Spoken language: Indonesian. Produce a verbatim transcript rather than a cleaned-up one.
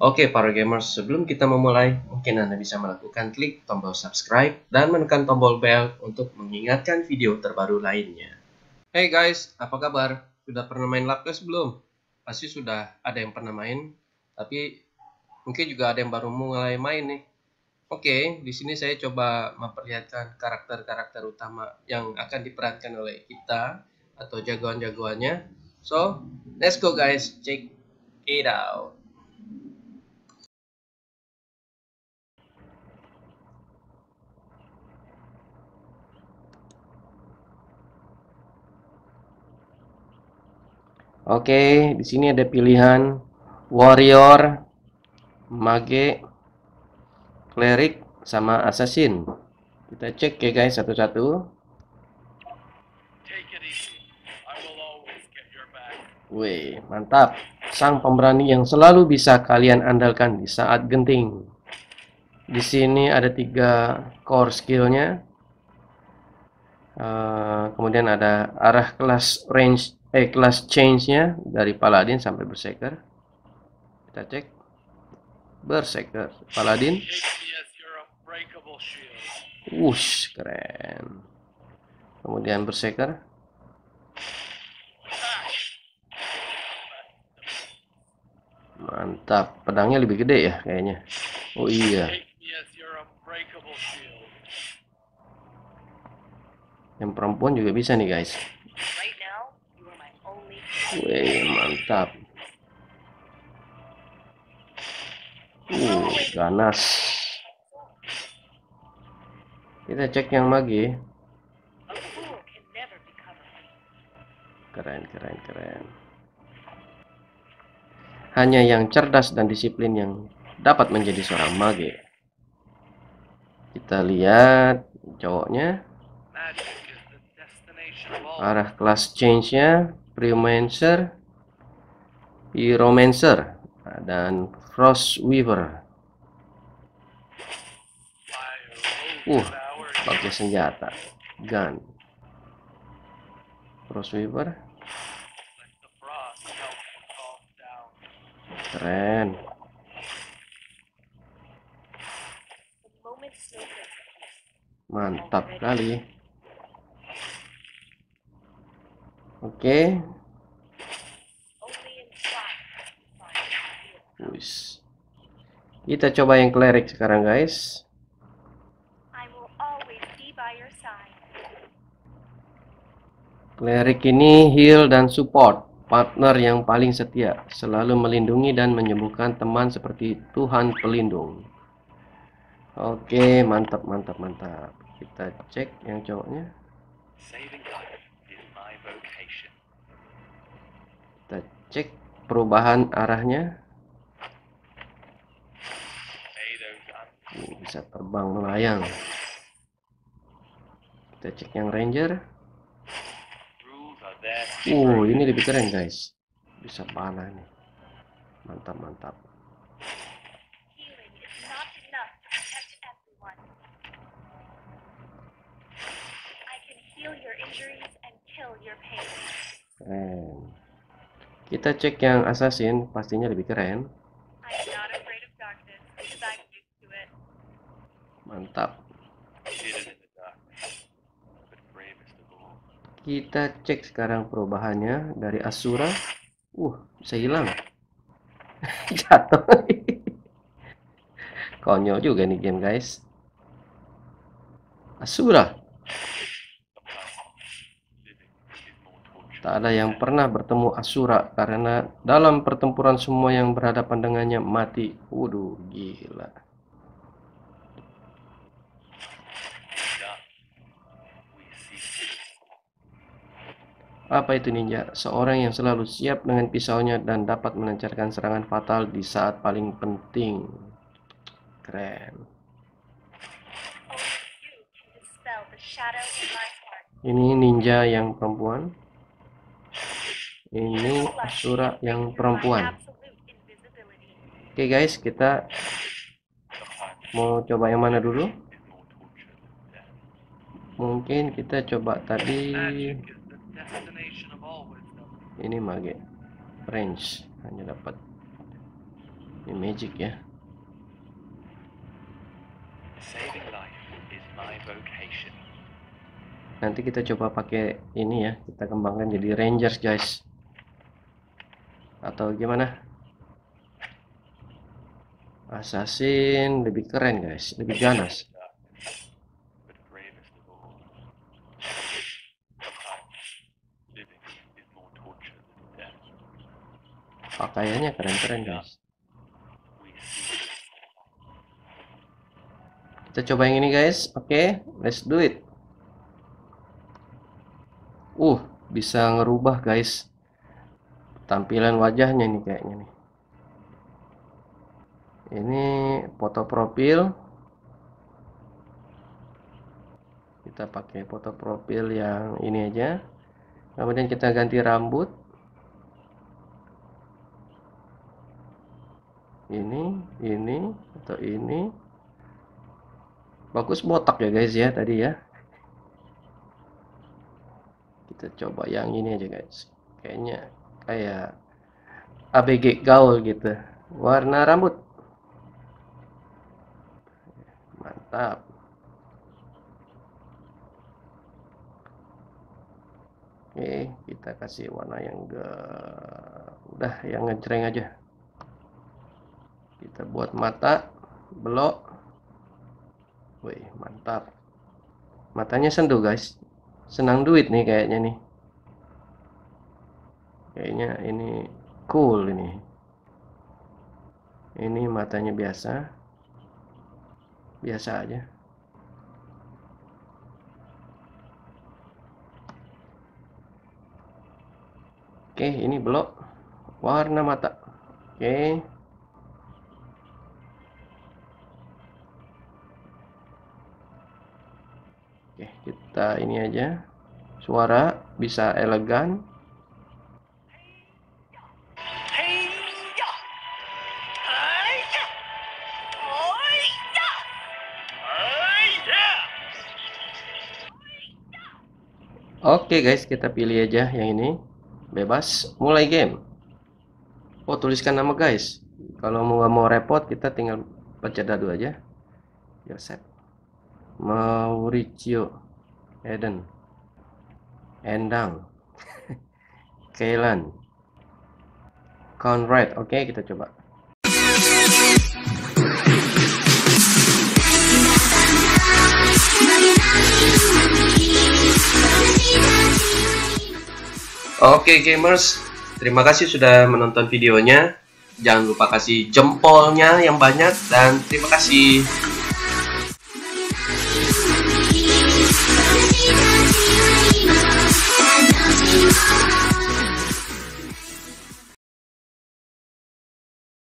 Oke para gamers, sebelum kita memulai, mungkin Anda bisa melakukan klik tombol subscribe dan menekan tombol bell untuk mengingatkan video terbaru lainnya. Hey guys, apa kabar? Sudah pernah main Laples belum? Pasti sudah ada yang pernah main, tapi mungkin juga ada yang baru mulai main nih. Oke, di sini saya coba memperlihatkan karakter-karakter utama yang akan diperankan oleh kita atau jagoan-jagoannya. So, let's go guys, check it out. Oke, di sini ada pilihan warrior, mage, cleric, sama assassin. Kita cek ya guys satu-satu. Wih, mantap. Sang pemberani yang selalu bisa kalian andalkan di saat genting. Di sini ada tiga core skillnya. Uh, kemudian ada arah kelas range, eh kelas change-nya dari paladin sampai berserker. Kita cek. Berserker, paladin. Wush, keren. Kemudian berserker. Mantap, pedangnya lebih gede ya kayaknya. Oh iya. Yang perempuan juga bisa nih guys. Wih, mantap. Uh, ganas. Kita cek yang mage. Keren, keren, keren. Hanya yang cerdas dan disiplin yang dapat menjadi seorang mage. Kita lihat cowoknya. Arah kelas change-nya Pyromancer, Pyromancer, dan Frostweaver. Uh, pakai senjata, gun. Frostweaver. Keren. Mantap kali. Oke. Wis. Kita coba yang cleric sekarang guys. Cleric ini heal dan support, partner yang paling setia, selalu melindungi dan menyembuhkan teman seperti Tuhan pelindung. Oke, mantap, mantap, mantap. Kita cek yang cowoknya. Kita cek perubahan arahnya. Ini bisa terbang melayang. Kita cek yang ranger. Uh, ini lebih keren guys. Bisa panah nih. Mantap, mantap. Keren. Kita cek yang assassin, pastinya lebih keren. Mantap. Kita cek sekarang perubahannya dari Asura. Uh, bisa hilang. Jatuh. Konyol juga nih game guys. Asura. Tak ada yang pernah bertemu Asura karena dalam pertempuran semua yang berhadapan dengannya mati. Waduh, gila. Apa itu ninja? Seorang yang selalu siap dengan pisaunya dan dapat melancarkan serangan fatal di saat paling penting. Keren. Ini ninja yang perempuan. Ini Asura yang perempuan. Oke guys, kita mau coba yang mana dulu? Mungkin kita coba tadi. Ini mage range, hanya dapat Ini magic ya. Nanti kita coba pakai ini ya, kita kembangkan jadi Rangers guys. Atau gimana? Assassin lebih keren guys, lebih ganas. Pakaiannya keren-keren guys. Kita coba yang ini guys. Oke, okay, let's do it. Uh, bisa ngerubah guys tampilan wajahnya nih kayaknya nih. Ini foto profil. Kita pakai foto profil yang ini aja. Kemudian kita ganti rambut. Ini, ini, atau ini. Bagus botak ya guys ya tadi ya. Kita coba yang ini aja guys. Kayaknya kayak A B G gaul gitu. Warna rambut. Mantap. Oke, kita kasih warna yang enggak, udah yang ngejreng aja. Kita buat mata, belok. Wih, mantap. Matanya sendu guys. Senang duit nih kayaknya nih. Kayaknya ini cool ini. Ini matanya biasa. Biasa aja. Oke, ini belok. Warna mata. Oke. Oke, kita ini aja. Suara bisa elegan. Oke guys, kita pilih aja yang ini. Bebas, mulai game. Oh, tuliskan nama guys. Kalau mau nggak mau repot, kita tinggal pencet dadu aja. Yosep, Mauricio, Eden, Endang, Kaylan, Conrad. Oke, kita coba. Oke gamers, terima kasih sudah menonton videonya. Jangan lupa kasih jempolnya yang banyak dan terima kasih.